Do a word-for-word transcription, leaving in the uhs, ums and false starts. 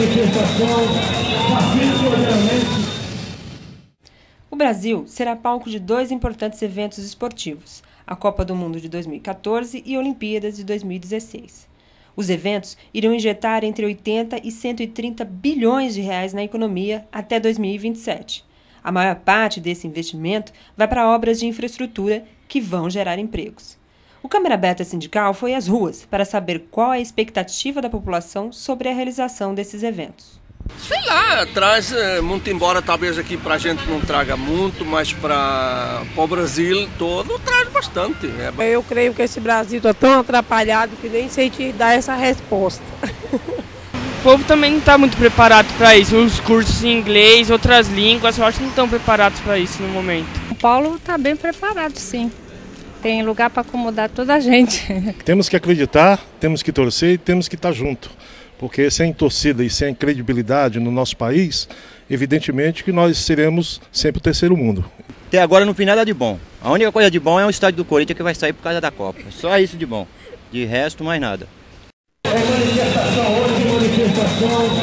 O Brasil será palco de dois importantes eventos esportivos, a Copa do Mundo de dois mil e quatorze e Olimpíadas de dois mil e dezesseis. Os eventos irão injetar entre oitenta e cento e trinta bilhões de reais na economia até dois mil e vinte e sete. A maior parte desse investimento vai para obras de infraestrutura que vão gerar empregos. O Câmara Aberta Sindical foi às ruas para saber qual é a expectativa da população sobre a realização desses eventos. Sei lá, traz muito, embora talvez aqui para a gente não traga muito, mas para o Brasil todo traz bastante. É. Eu creio que esse Brasil está tão atrapalhado que nem sei te dar essa resposta. O povo também não está muito preparado para isso. Os cursos em inglês, outras línguas, eu acho que não estão preparados para isso no momento. O Paulo está bem preparado, sim. Tem lugar para acomodar toda a gente. Temos que acreditar, temos que torcer e temos que estar junto. Porque sem torcida e sem credibilidade no nosso país, evidentemente que nós seremos sempre o terceiro mundo. Até agora não vi nada de bom. A única coisa de bom é o estádio do Corinthians que vai sair por causa da Copa. Só isso de bom. De resto, mais nada. É manifestação hoje, manifestação.